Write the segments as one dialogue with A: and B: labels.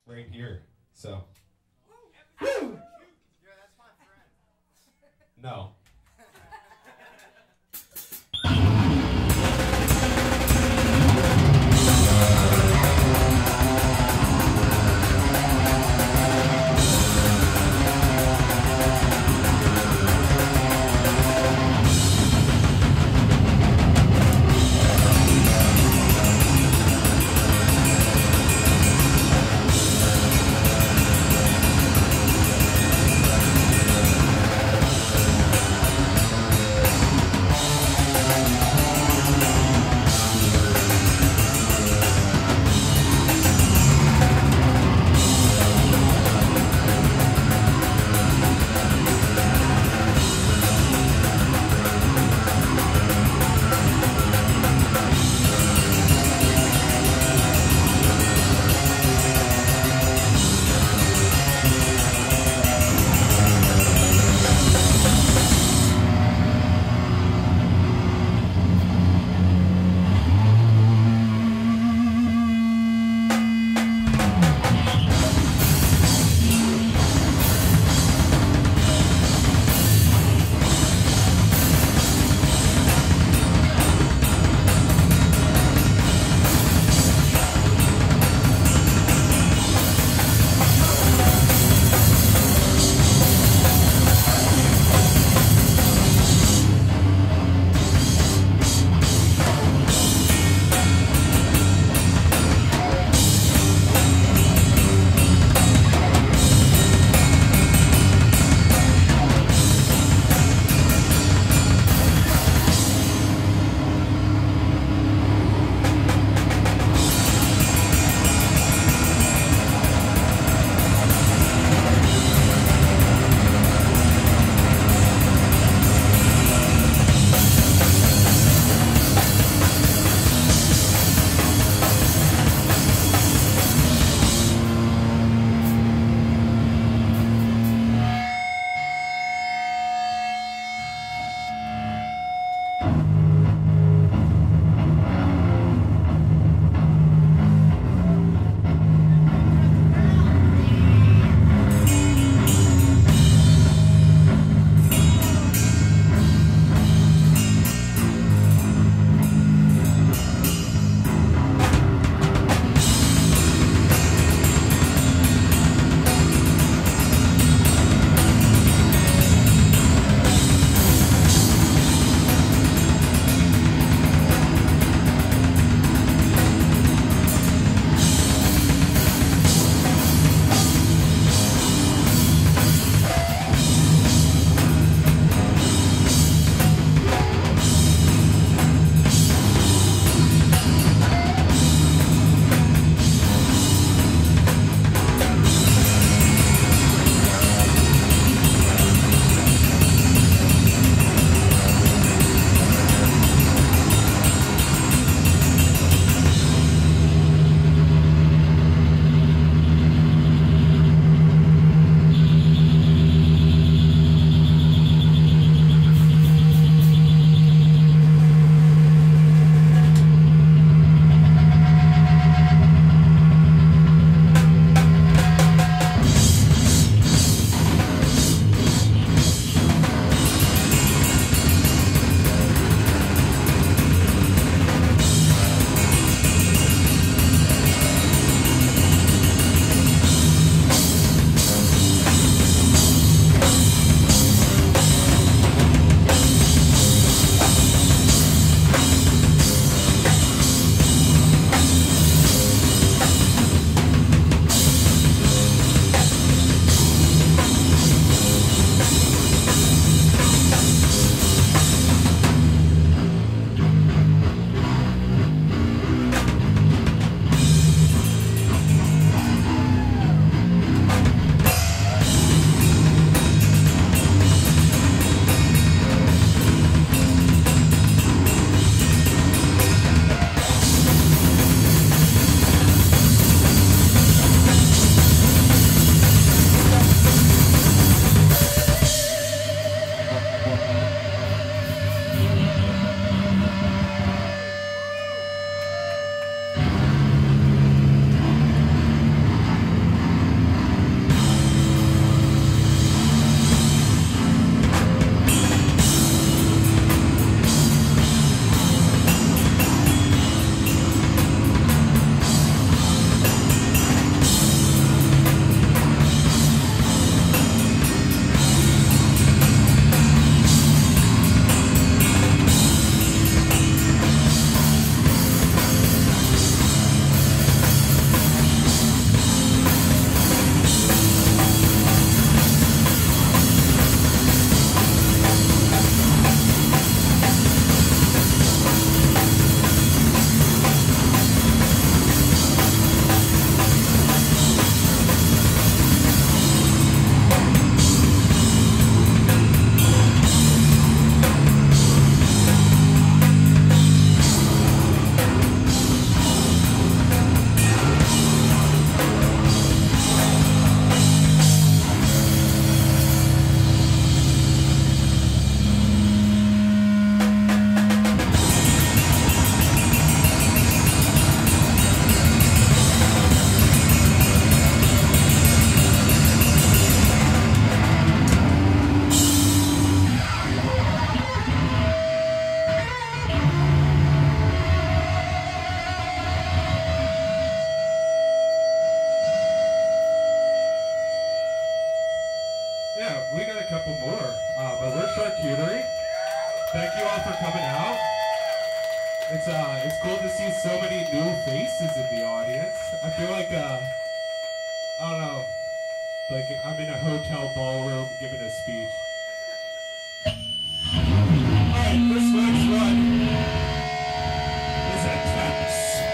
A: right here. So.
B: Woo! Yeah, that's my friend.
A: No. couple more. But we're Charcuterie. Thank you all for coming out. It's cool to see so many new faces in the audience. I feel like I don't know, like I'm in a hotel ballroom giving a speech. Alright, this next one is intense.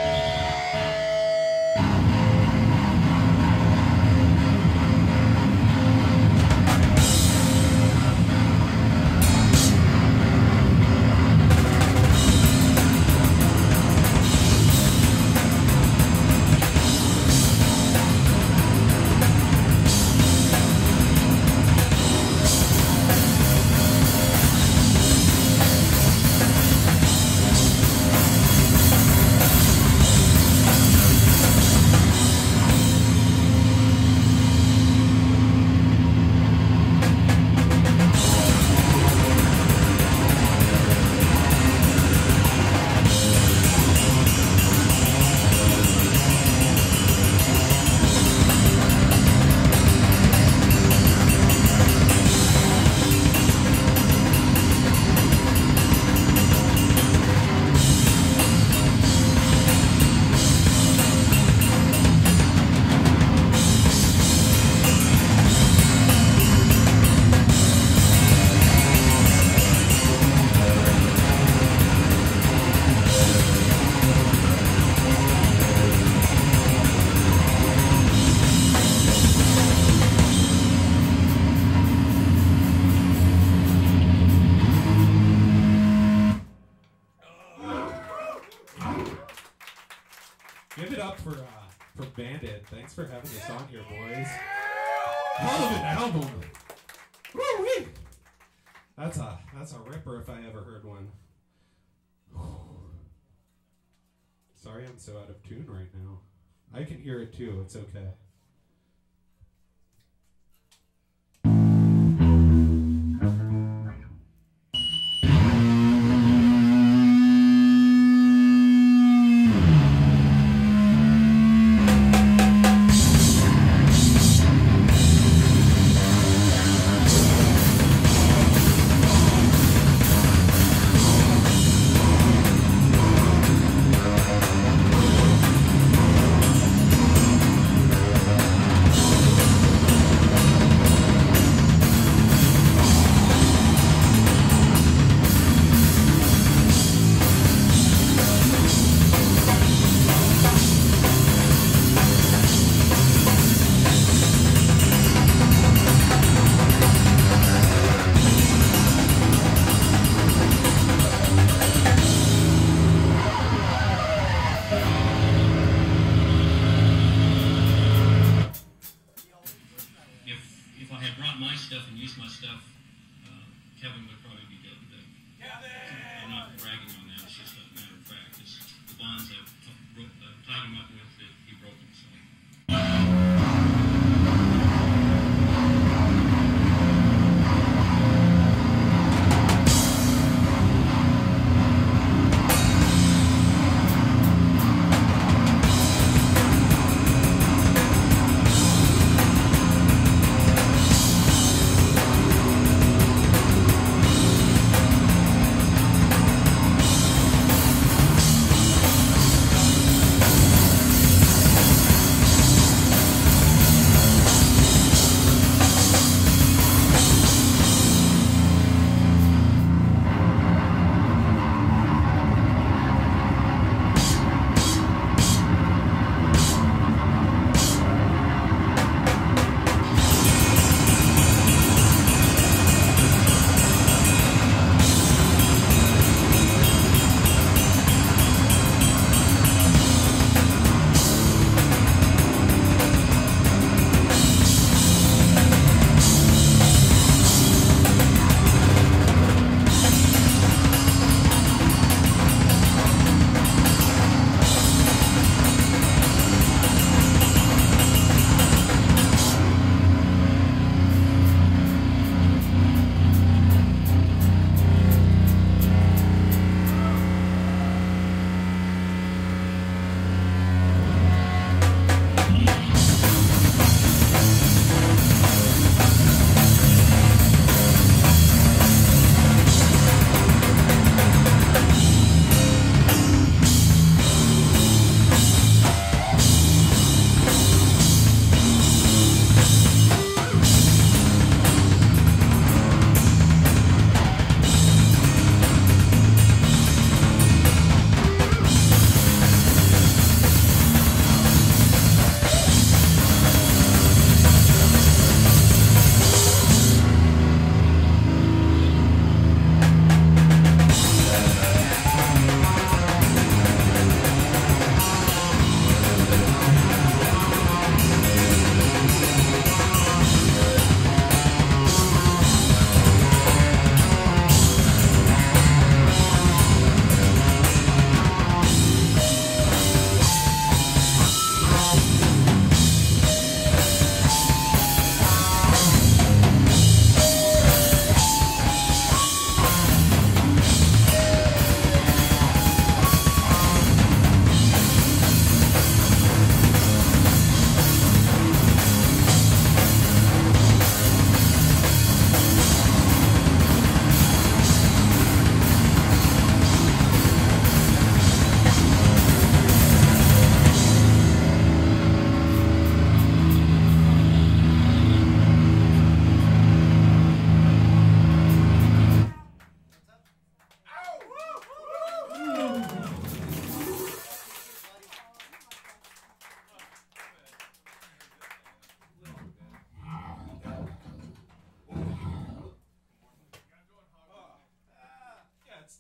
A: Give it up for Bandit. Thanks for having us on here, boys. Hell of an album. Woo-wee. That's a ripper if I ever heard one. Sorry I'm so out of tune right now. I can hear it too, it's okay.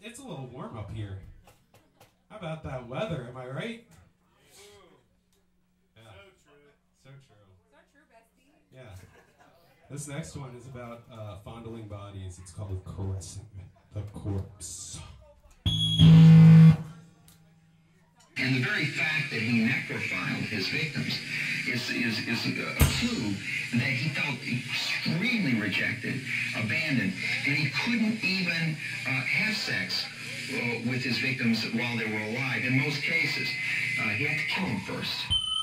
A: it's a little warm up here. How about that weather? Am I right? Yeah. So true.
C: So true, bestie.
A: Yeah. This next one is about fondling bodies. It's called Caressing the Corpse.
D: And the very fact that he necrophiled his victims is a clue that he felt extremely rejected, abandoned, and he couldn't even have sex with his victims while they were alive. In most cases, he had to kill them first.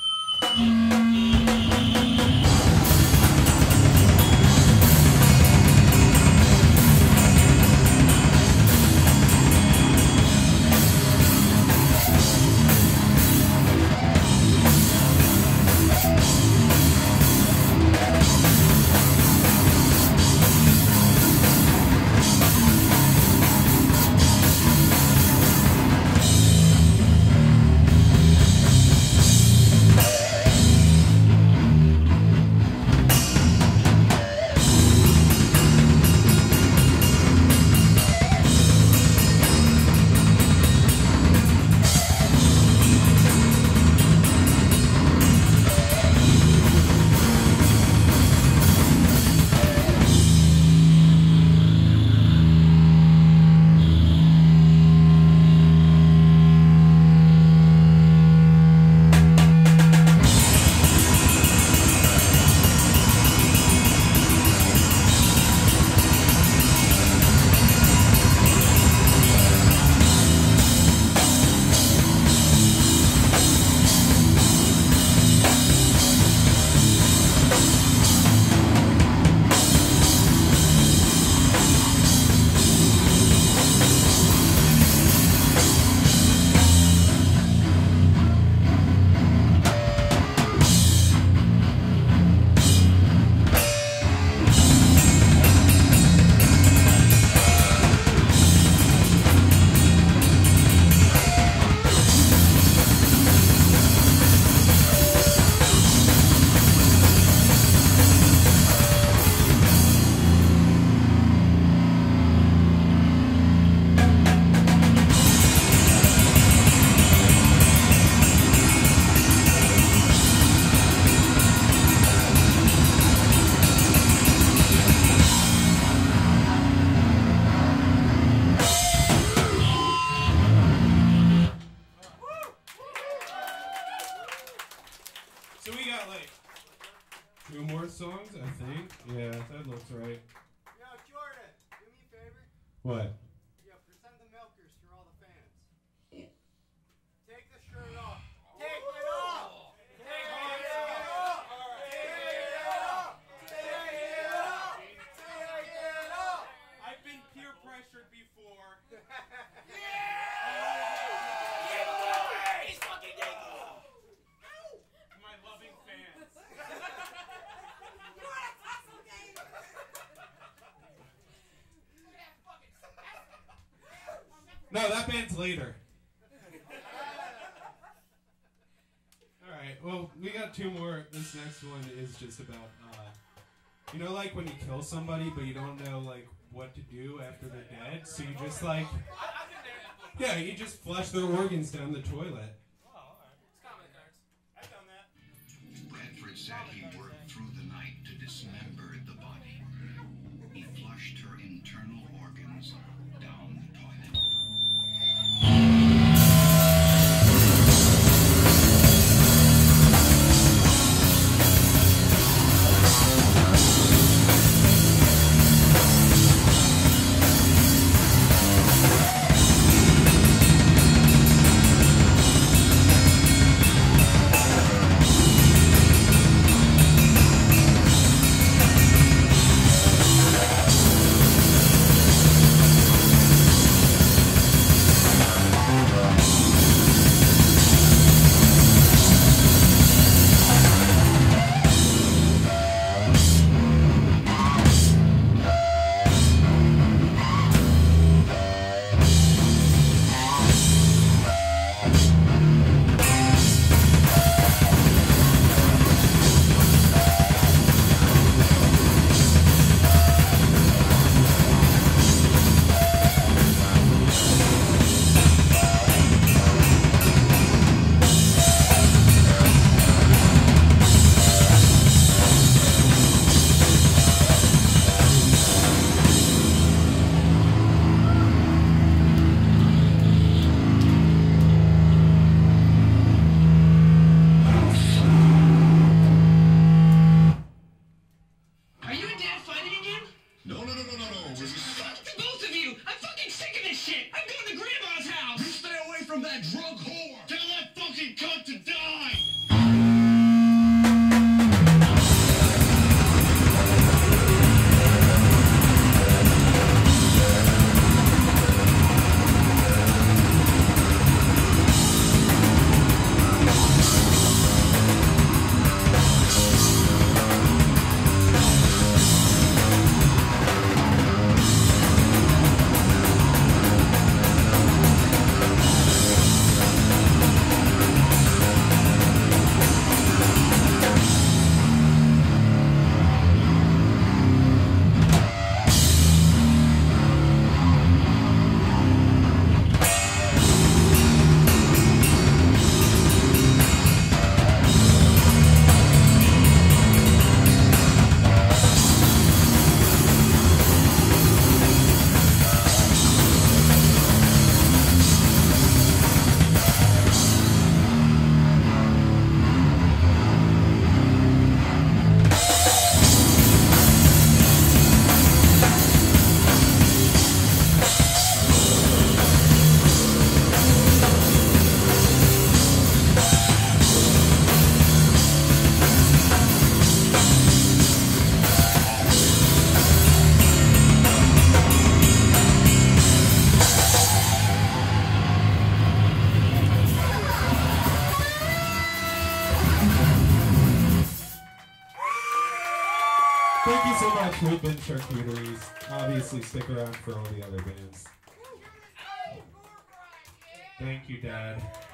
A: songs, I think. Yeah, that looks right.
B: Yo, Jordan, do me a favor.
A: What?
B: Yo, present the milkers for all the fans. Take the shirt off. Take it off! Take it off! Take it off! Take it off! Take it off!
E: I've been peer pressured before.
C: He's fucking Dingo!
E: My loving fans.
C: You want a tussle game?
A: No, that band's later. Alright, well, we got two more. This next one is just about, you know, like when you kill somebody, but you don't know, like, what to do after they're dead? So you just, like, yeah, you just flush their organs down the toilet.
E: I've done that.
D: Bradford said he worked through the night to dismember the body. He flushed her internal organs down the toilet.
A: cool band Charcuteries. Obviously, stick around for all the other bands. Thank you, Dad.